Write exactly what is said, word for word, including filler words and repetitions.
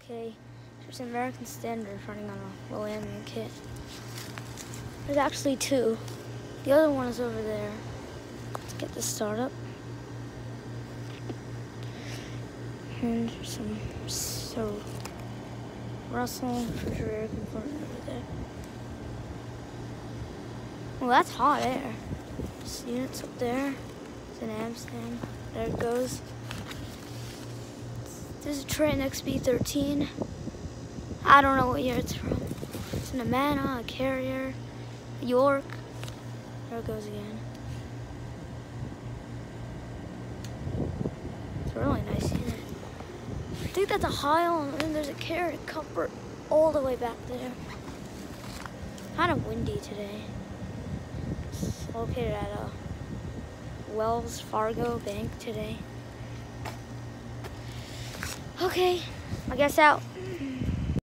Okay, there's an American Standard running on a low ambient kit. There's actually two. The other one is over there. Let's get this started up. And there's some so Russell refrigerator component over there. Well, that's hot air. This unit's up there. It's an Amsterdam. There it goes. There's a Triton X B thirteen. I don't know what year it's from. It's an Amana, a Carrier, a York. There it goes again. It's a really nice unit. I think that's a Heil, and then there's a Carrier Comfort all the way back there. Kind of windy today. It's located at a Wells Fargo bank today. Okay, I guess out.